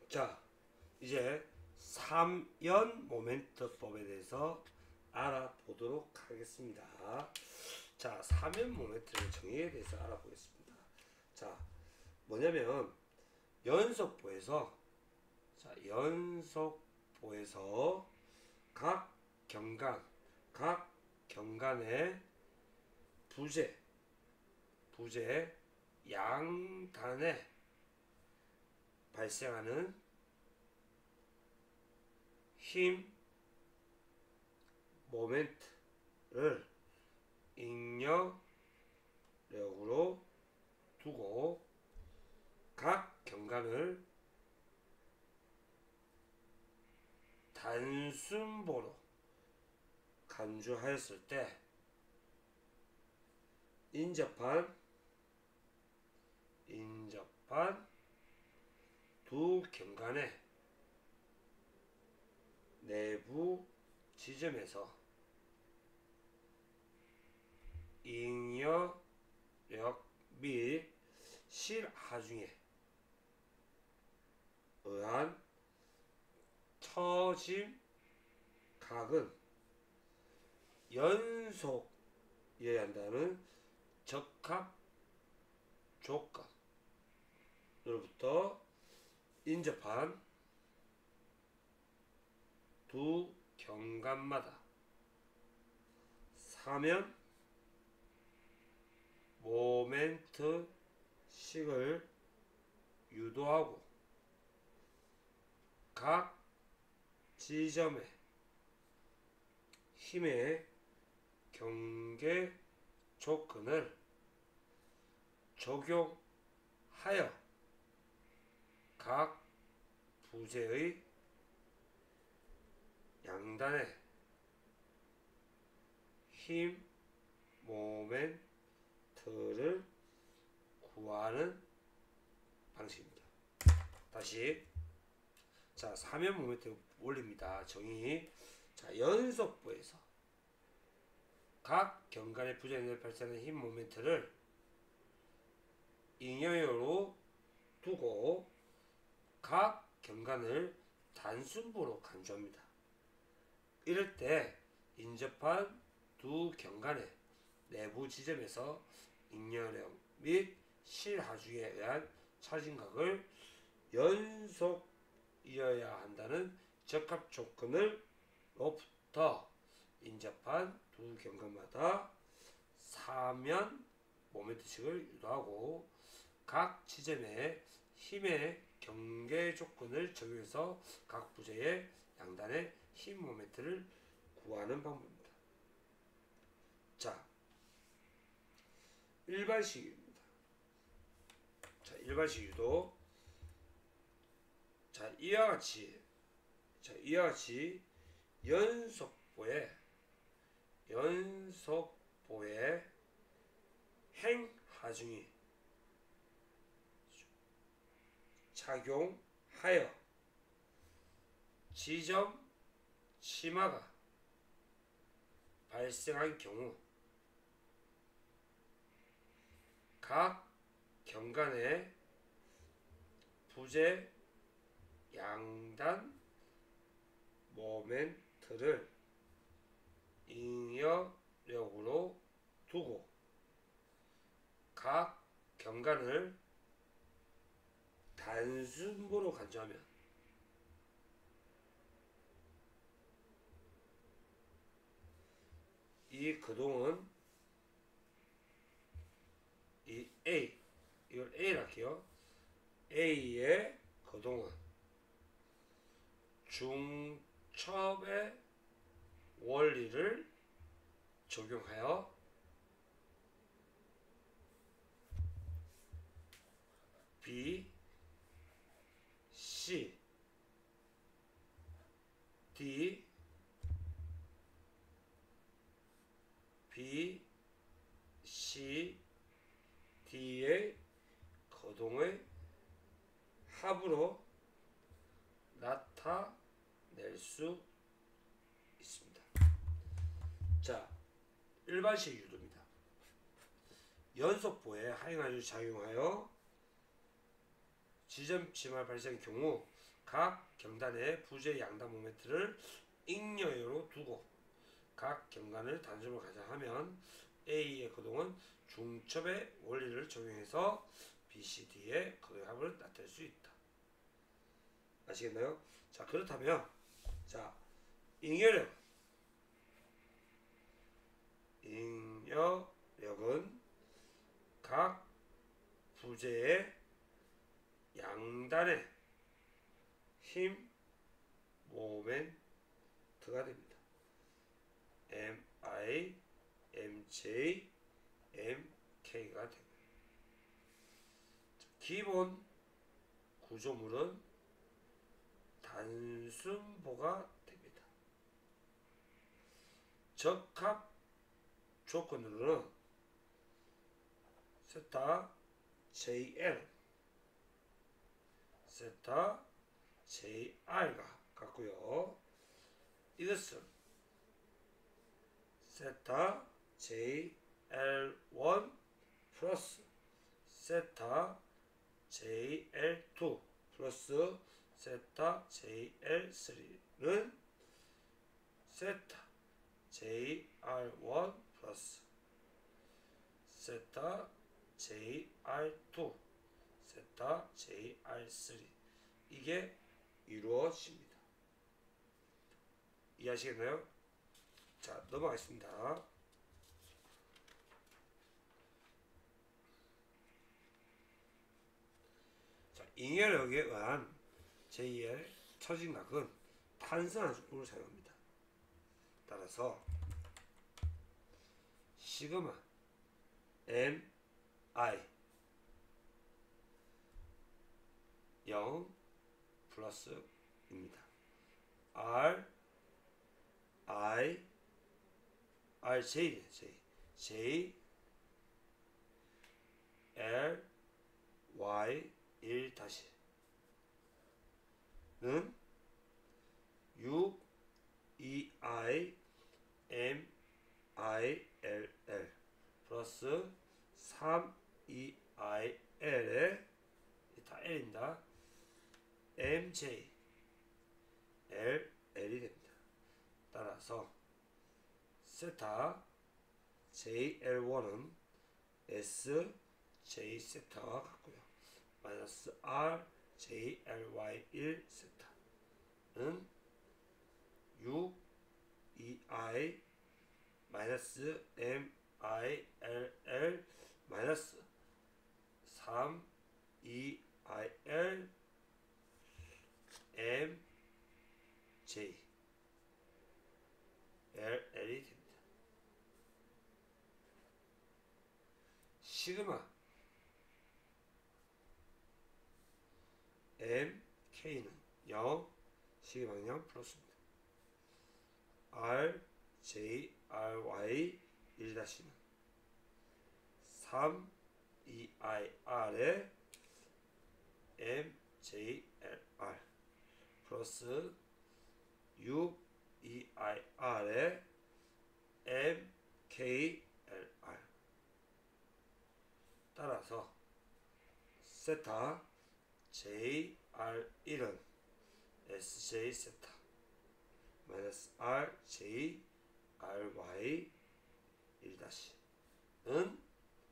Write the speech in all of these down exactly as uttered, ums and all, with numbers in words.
자, 이제 삼연 모멘트법에 대해서 알아보도록 하겠습니다. 자, 삼연 모멘트의 정의에 대해서 알아보겠습니다. 자, 뭐냐면 연속보에서 자, 연속보에서 각 경간, 각 경간의 부재, 부재 양단에 발생하는 힘 모멘트를 인력력으로 두고 각 경간을 단순보로 간주하였을 때 인접한 인접한 두 경간의 내부 지점에서 잉여력 및 실하중에 의한 처짐 각은 연속이어야 한다는 적합 조건으로부터 인접한 두 경간마다 삼연 모멘트식을 유도하고 각 지점의 힘의 경계 조건을 적용하여 각 부재의 양단의 힘 모멘트를 구하는 방식입니다. 다시 자, 삼연 모멘트 원리입니다. 정의. 자, 연속부에서 각 경간의 부재에 발생하는 힘 모멘트를 잉여력으로 두고 각 경간을 단순보로 간주합니다. 이럴 때 인접한 두 경간의 내부 지점에서 잉여력 및 실하중에 의한 차진각을 연속이어야 한다는 적합 조건으로부터 인접한 두 경간마다 삼연 모멘트식을 유도하고 각 지점의 힘의 경계 조건을 적용해서 각 부재의 양단의 힘 모멘트를 구하는 방법입니다. 자, 일반식입니다. 자, 일반식 유도. 자, 이와 같이 자, 이와 같이 연속보에 연속보에 행하중이 작용하여 지점 치마가 발생한 경우 각 경간의 부재 양단 모멘트를 잉여력으로 두고 각 경간을 단순보로 간주하면 이 거동은 이 A 이걸 A라 할게요. A의 거동은 중첩의 원리를 적용하여 B, C, D, B, C, D의 거동의 합으로 나타낼 수 있습니다. 자, 일반식 유도입니다. 연속보에 하행하중 작용하여 지점 지말 발생의 경우 각 경단의 부재 양단 모멘트를 잉여로 두고 각 경단을 단점을 가자 하면 A의 거동은 중첩의 원리를 적용해서 B, C, D의 거동의 합을 나타낼 수 있다. 아시겠나요? 자, 그렇다면 자, 잉여력 잉여력은 각 부재의 양단의 힘 모멘트가 됩니다. 엠아이, 엠제이, 엠케이가 되고요. 기본 구조물은 단순보가 됩니다. 적합 조건으로는 세타 제이엘, 세타 제이알과 같고요. 이것은 세타 제이엘원 플러스 세타 제이엘투 플러스 세타 제이엘쓰리는 세타 제이알원 플러스 세타 제이알투 세타 제이알쓰리 이게 이루어집니다. 이해하시겠나요? 자, 넘어가겠습니다. 자, 잉여력에 의한 제이의 처진각은 탄성한 조건을 사용합니다. 따라서 시그마 엠 아이 영 플러스입니다. R I R J J J L Y 일 다시는 육 이 아이 M I L L 플러스 삼 이 아이 L에 다 L입니다. 엠 제이 엘 엘이 됩니다. 따라서 세타 제이엘원은 S J 세타와 같고요. 마이너스 R 제이엘와이 일 세타는 육 이 아이 마이너스 엠 아이 엘 엘 마이너스 삼 이 아이 엘 엠 제이 엘 엘이 됩니다. 시그마 엠 케이는 영, 시그마는 영 플러스입니다. R 제이 알 와이 일 다시는 삼 이 아이 알에 엠 제이 엘 알 플러스 육 이 아이 알에 엠 케이 엘 알 따라서 세타 제이 알 일은 에스 제이 세타 마이너스 R 제이 알 와이 일 다시는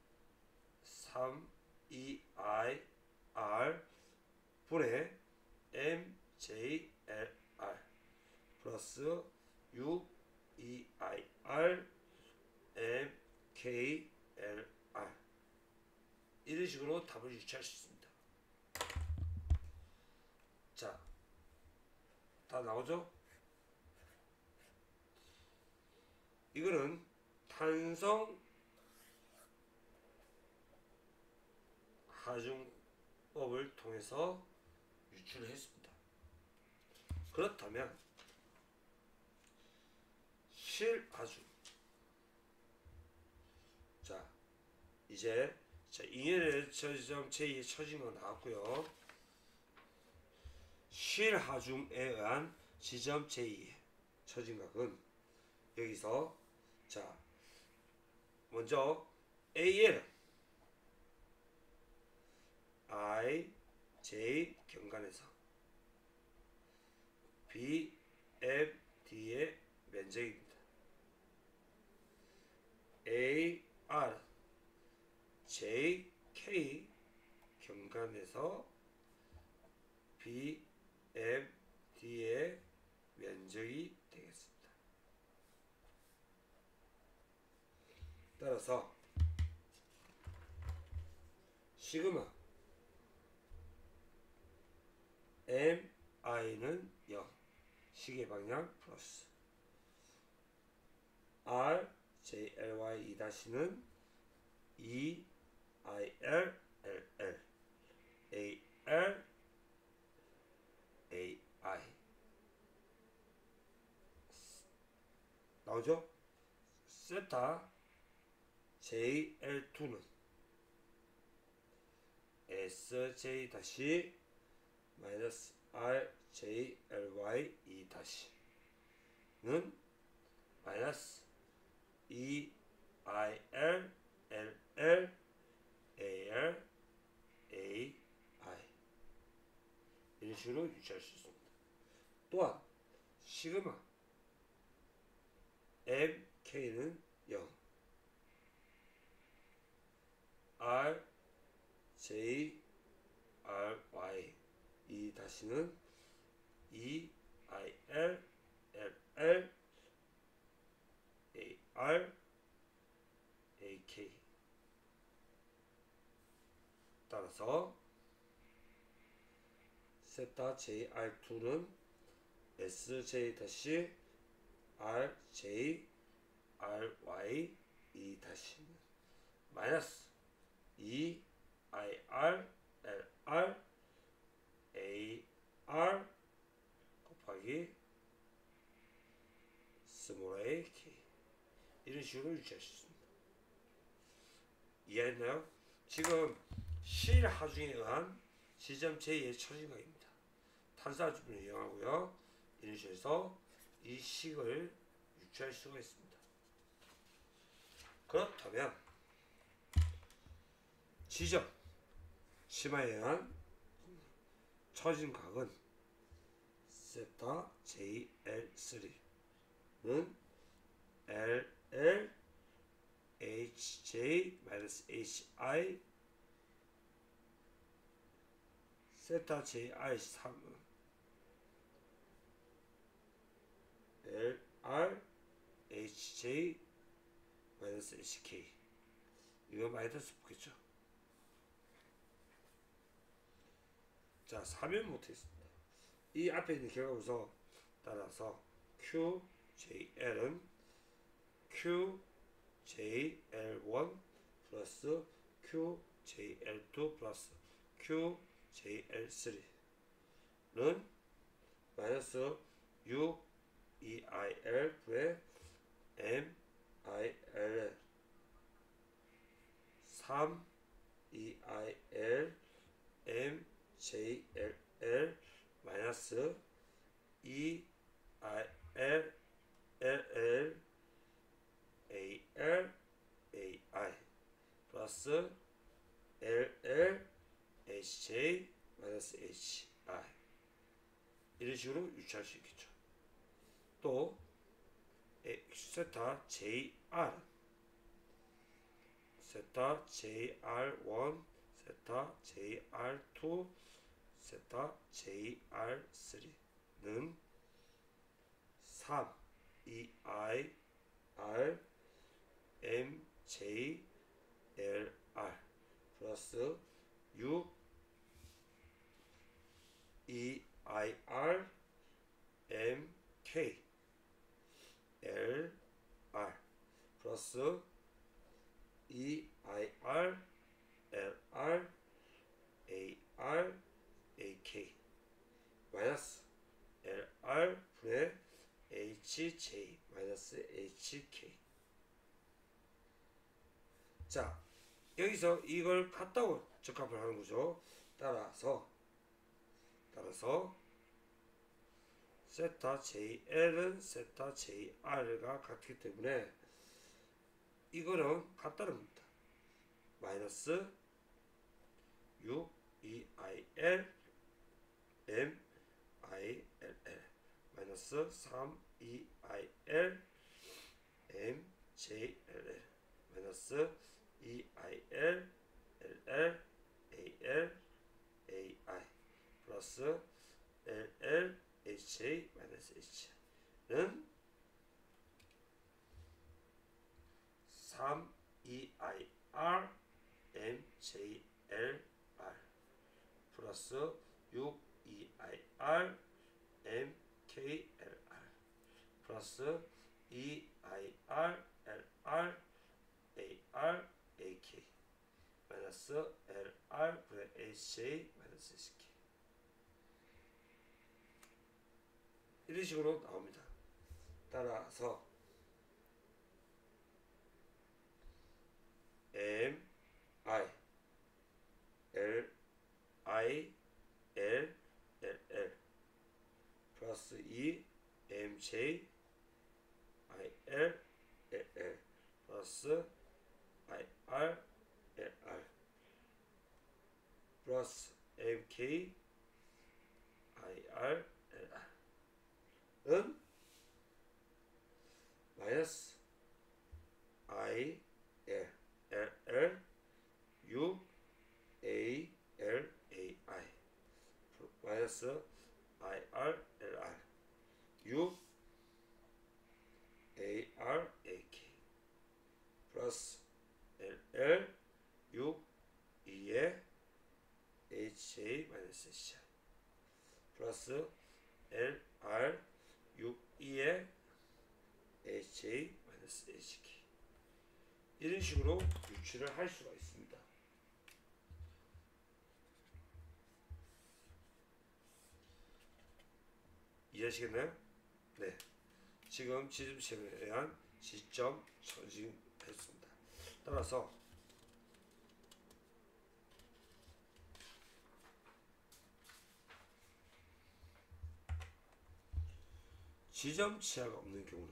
삼 이 아이 알 분의 엠 제이 엘 알 플러스 육 이 아이 알 엠 케이 엘 알 이런 식으로 답을 유추할 수 있습니다. 자, 다 나오죠? 이거는 탄성 하중법을 통해서 유추를 했습니다. 그렇다면 실하중, 자 이제 자 잉여의 지점 제이의 처진거 나왔고요. 실하중에 의한 지점 제이의 처진각은 여기서 자 먼저 에이엘은 I J 경관에서 B M D의 면적입니다. A R J K 경관에서 B M D의 면적이 되겠습니다. 따라서 시그마 엠 아이는 영, 시계 방향 플러스 R J L Y 이 다시는 이 I L L L A R A I 나오죠? 세타 J L 이는 S J 다시 마이너스 R J L Y 이 다시는 마이너스 이 I L L L A R A I 이런 식으로 유지할 수 있습니다. 또한 시그마 엠 K는 영, R J R Y 이 다시는 이 I L L L A R A K 따라서 세타 J R 이는 S J 다시 R J R Y 이 다시는 마이너스 이 I R L R A R 곱하기 스몰 a k 이런 식으로 유지할 수 있습니다. 이해했나요? 지금 실하중에 의한 지점 제이의 처리각입니다. 탄사주분을 이용하고요. 이런 식으로 해서 이 식을 유추할 수가 있습니다. 그렇다면 지점 심화에 의한 처진각은 세타 제이 엘 쓰리는 엘 엘 에이치 제이 에이치 아이 세타 제이 알 삼은 엘 알 에이치 제이 에이치 케이 이거 마이너스 붙겠죠. 자, 사면 못했습니다. 이 앞에 있는 결과부서 따라서 큐 제이 엘은 큐 제이 엘 원 플러스 큐 제이 엘 투 플러스 큐 제이 엘 쓰리는 마이너스 육 이 아이 엘 분의 엠 아이 엘 삼 이 아이 엘 엠 제이 엘 엘 마이너스 이 아이 엘 엘 엘 에이 엘 에이 아이 플러스 엘 엘 에이치 제이 마이너스 에이치 아이 이런 식으로 유추할 수 있겠죠. 또 세타 제이 알 세타 제이 알 원 세타 제이 알 투 세타 제이 알 쓰리는 삼 이 아이 알 엠 제이 엘 알 플러스 육 이 아이 알 엠 케이 엘 알 플러스 이 아이 알 엘 알 에이 알 에이 케이 마이너스 엘 알 분의 에이치 제이 마이너스 에이치 케이. 자, 여기서 이걸 같다고 적합을 하는 거죠. 따라서 따라서 세타 제이 엘은 세타 제이 알과 같기 때문에 이거는 같다는 겁니다. 마이너스 육 이 아이 엘 m i l l 마이너스 삼 이 i l m j l l 마이너스 이 i l l l a l a i 플러스 l l h j 마이너스 h는 삼 이 i r m j l r 플러스 육 이 i r m k l r 플러스 이 i r l r a r a k 마이너스 l r 분의 h j 마이너스 h k 이런 식으로 나옵니다. 따라서 m i l i l l l 플러스 이 m j i l l l 플러스 i r l r 플러스 m k i r l r은 마이너스 i l l l u a l a i 마이너스 i r l r u a r a k 플러스 l l u 이에 h j 마이너스 h j 플러스 l r 육 이에 h j 마이너스 h k 이런 식으로 유추를 할 수가 있습니다. 이해하시겠나요? 네. 지금 지름 시험에 대한 시점 전진했습니다. 따라서 지점 치하가 없는 경우는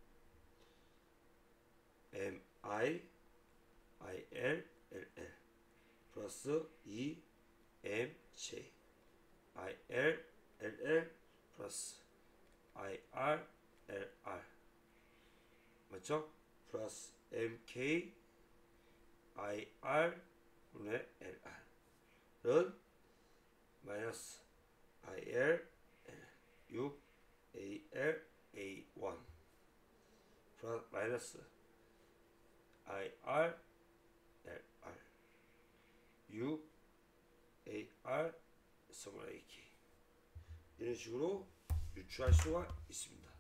m i i l l l 플러스 이 m j i l l l 플러스 i r l r 맞죠? 플러스 m k i r 분의 l r은 마이너스 i l l 육 a l a 일 플러스 마이너스 i r l r 육 a r 스몰 a k 이런 식으로 유추할 수가 있습니다.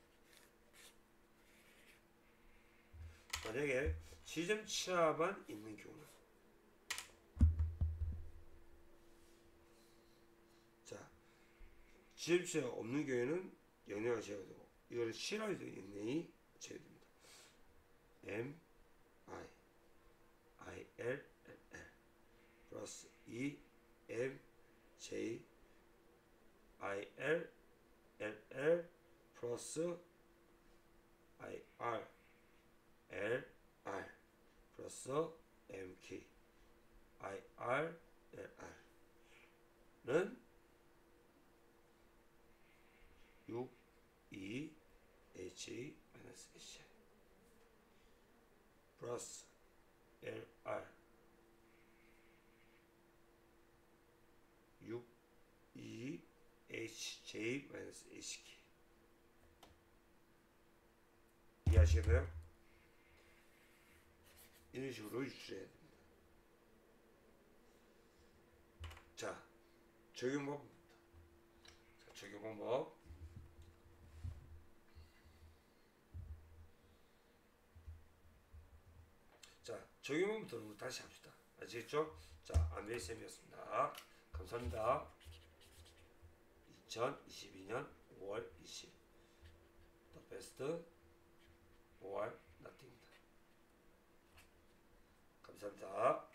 만약에 지점 치하만 있는 경우는 자 지점 치하가 없는 경우에는 영역을 제외되고 이거를 실화로 되어 있는 제외됩니다. m i i l l l 플러스 이 m j i l l l 플러스 i r l r 플러스 m k i r l r는 육 이 h 마이너스 h j 플러스 l r 육 이 h j 마이너스 h k 이해하시겠나요? 이런 식으로 유추해야 됩니다. 자, 적용 방법입니다. 자, 적용 방법. 자, 적용 방법부터 다시 합시다. 아시겠죠? 자, 안배쌤이었습니다. 감사합니다. 이천이십이 년 오월 이십 The best or nothing입니다. 감사합니다.